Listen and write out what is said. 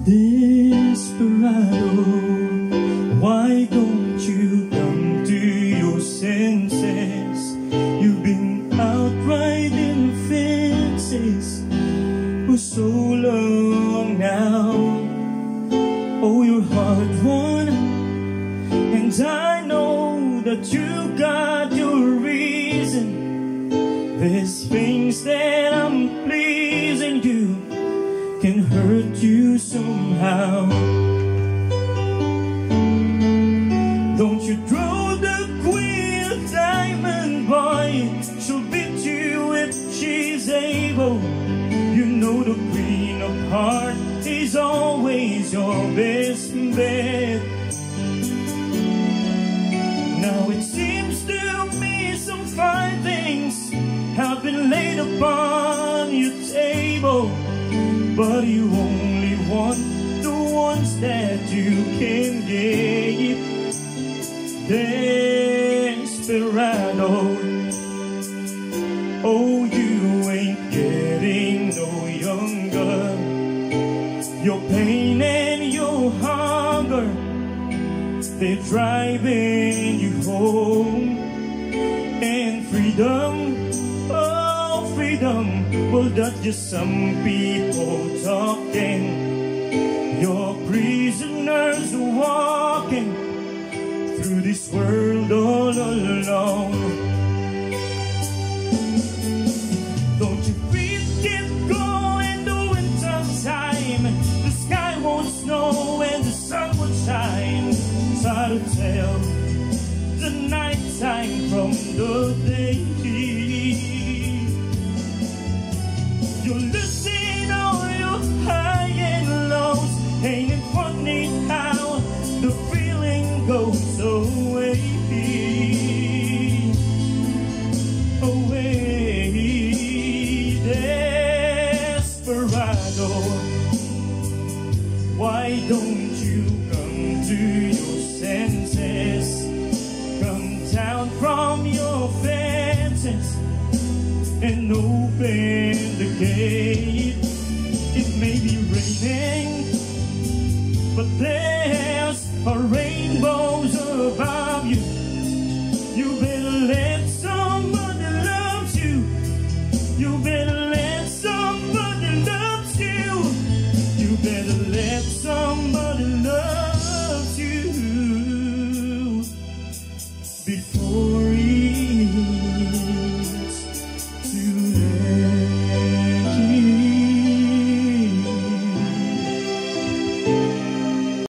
Desperado, why don't you come to your senses? You've been out riding fences for so long now. Oh, you're hard-won, and I know that you got your reason. There's things that I'm pleasing you can hurt you somehow. Don't you throw the queen of diamond, boy, she'll beat you if she's able. You know the queen of heart is always your best bet. Now it seems to me some fine things have been laid upon your table, but you only want the ones that you can get. Desperado, oh, you ain't getting no younger. Your pain and your hunger, they're driving you home. And freedom, oh freedom, well that's just some people talking. Your prisoners walking through this world all alone. Don't you feel it going the winter time? The sky won't snow and the sun will shine. It's hard to tell the night time from the day. You're losing all your high and lows. Ain't it funny how the feeling goes away? Away, desperado, why don't you come to your senses? Come down from your fences and open the gate. It may be raining, but there's a rainbows above you. You better let somebody love you. You better let somebody love you. You better let somebody love you before